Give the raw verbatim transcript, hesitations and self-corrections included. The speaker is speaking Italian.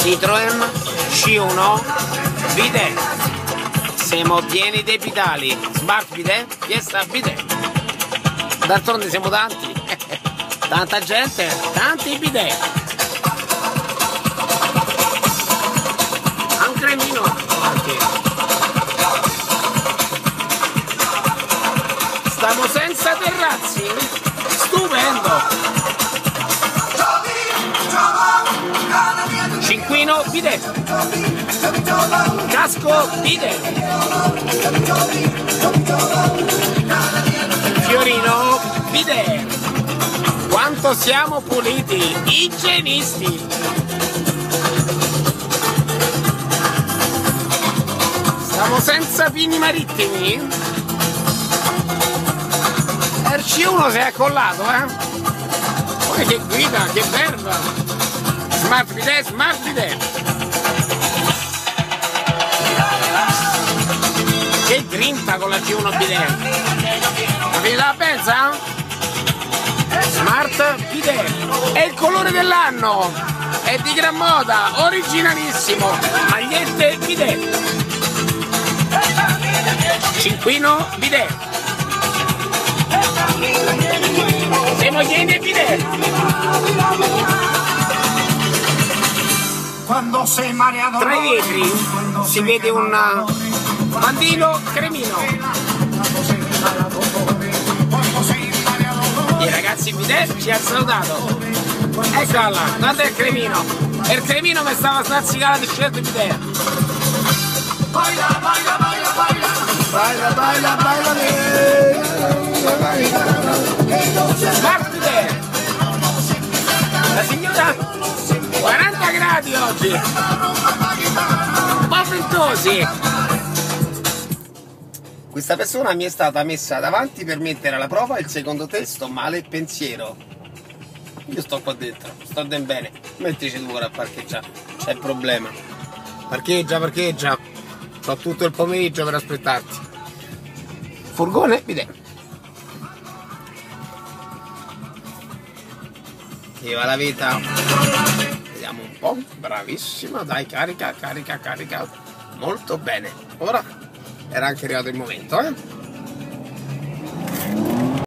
Citroen C uno bidet. Siamo pieni dei pedali. Smart bidet, Fiesta bidet. D'altronde siamo tanti. Tanta gente, tanti bidet. Un cremino anche. Stiamo senza terrazzi. Stupendo. Cinquino bidet. Casco bidet. Fiorino bidet. Quanto siamo puliti, igienisti. Stiamo senza pini marittimi. Il C uno si è accollato, eh? Poi che guida, che verba. Smart bidet, smart bidet. Che grinta con la C uno bidet. Avete la pensa? Smart bidet. È il colore dell'anno. È di gran moda, originalissimo. Magliette bidet. Cinquino bidet. Siamo pieni di bidet. Tra i vetri si vede un bandino cremino. I ragazzi bidet ci hanno salutato. Eccola, guarda il cremino. E il cremino mi stava snazzicando di scelta bidet. Baila, baila, baila, baila. Baila, baila, baila. Smart bidet. La signora quaranta gradi oggi, un po' ventosi. Questa persona mi è stata messa davanti per mettere alla prova il secondo testo male pensiero. Io sto qua dentro, sto ben bene. Mettici tu ora a parcheggiare, c'è il problema. Parcheggia, parcheggia. Ho tutto il pomeriggio per aspettarti. Furgone bidet. Viva la vita. Vediamo un po', bravissima, dai, carica, carica, carica, molto bene. Ora era anche arrivato il momento, eh?